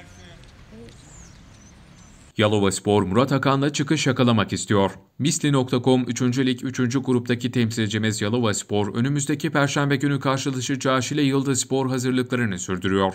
Yalovaspor Murat Akan'la çıkış yakalamak istiyor. Misli.com 3. Lig 3. gruptaki temsilcimiz Yalovaspor önümüzdeki Perşembe günü karşılaşacağı Şile Yıldızspor hazırlıklarını sürdürüyor.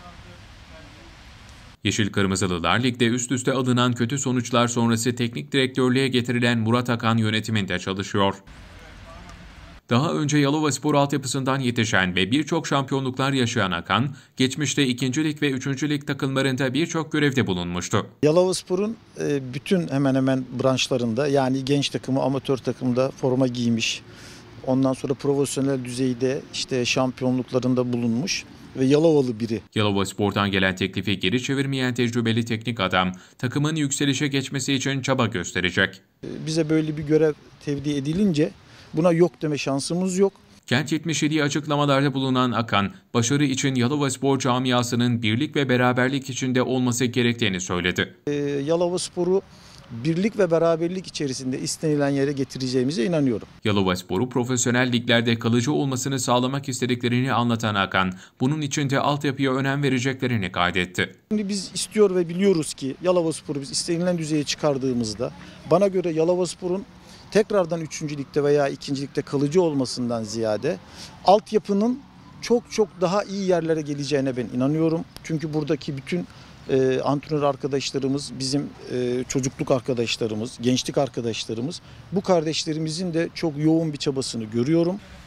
Yeşil Kırmızılılar ligde üst üste alınan kötü sonuçlar sonrası teknik direktörlüğe getirilen Murat Akan yönetiminde çalışıyor. Daha önce Yalovaspor altyapısından yetişen ve birçok şampiyonluklar yaşayan Akan, geçmişte 2. Lig ve 3. Lig takımlarında birçok görevde bulunmuştu. Yalovaspor'un bütün hemen hemen branşlarında, yani genç takımı, amatör takımda forma giymiş. Ondan sonra profesyonel düzeyde şampiyonluklarında bulunmuş ve Yalovalı biri. Yalovaspor'dan gelen teklifi geri çevirmeyen tecrübeli teknik adam, takımın yükselişe geçmesi için çaba gösterecek. Bize böyle bir görev tevdi edilince buna yok deme şansımız yok. Kent 77'ye açıklamalarda bulunan Akan, başarı için Yalovaspor camiasının birlik ve beraberlik içinde olması gerektiğini söyledi. Yalovaspor'u birlik ve beraberlik içerisinde istenilen yere getireceğimize inanıyorum. Yalovaspor'u profesyonel liglerde kalıcı olmasını sağlamak istediklerini anlatan Akan, bunun için de altyapıya önem vereceklerini kaydetti. Şimdi biz istiyor ve biliyoruz ki Yalovaspor'u biz istenilen düzeye çıkardığımızda, bana göre Yalovaspor'un tekrardan 3. Lig'de veya 2. Lig'de kalıcı olmasından ziyade altyapının çok daha iyi yerlere geleceğine ben inanıyorum. Çünkü buradaki bütün antrenör arkadaşlarımız, bizim çocukluk arkadaşlarımız, gençlik arkadaşlarımız, bu kardeşlerimizin de çok yoğun bir çabasını görüyorum.